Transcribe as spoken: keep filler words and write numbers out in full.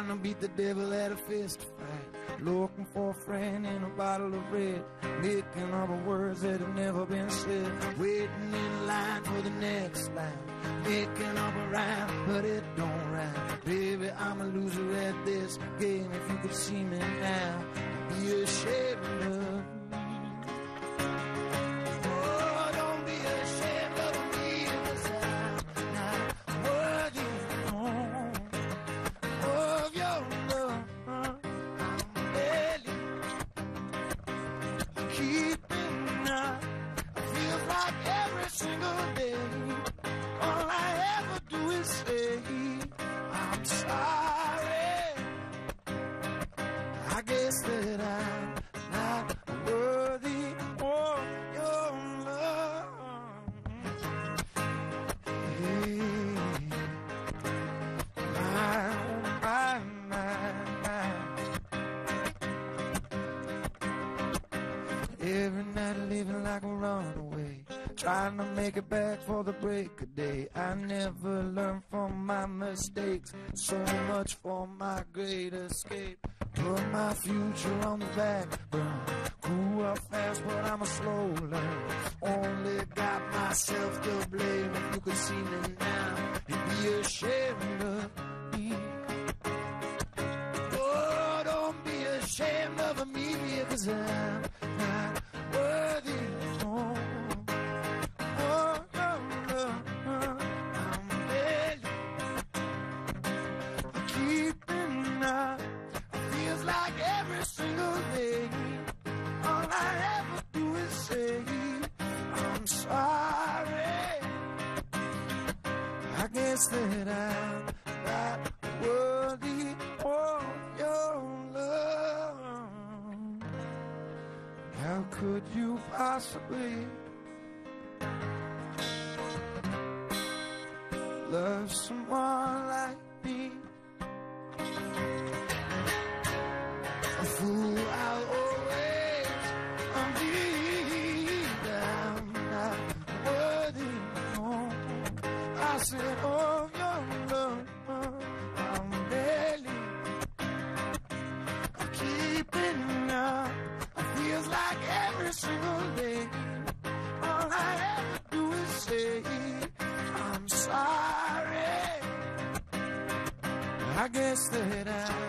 trying to beat the devil at a fist fight, looking for a friend in a bottle of red, making up words that have never been said, waiting in line for the next line, making up a rhyme, but it don't rhyme. Baby, I'm a loser at this game. If you could see me now, you'd be ashamed of me. Oh, don't be ashamed of me, 'cause I'm not worthy of your love. I'm barely keeping up. It feels like every single day all I ever do is say I'm sorry. I guess that I'm not worthy of your love. Hey, my, my, my, my. Every night living like a runaway, trying to make it back for the break of day. I never learn from my mistakes, so much for my great escape. Put my future on the back burner, grew up fast but I'm a slow learner. Only got myself to blame. If you could see me now, you'd be ashamed of me. Oh, don't be ashamed of me, because I'm not worthy. Oh. Like every single day, all I ever do is say I'm sorry. I guess that I'm not worthy of your love. How could you possibly love someone like me? A fool I'll always be. I'm not worthy, no. I said, oh, your love, I'm barely keeping up. It feels like every single day all I ever do is say I'm sorry. I guess that I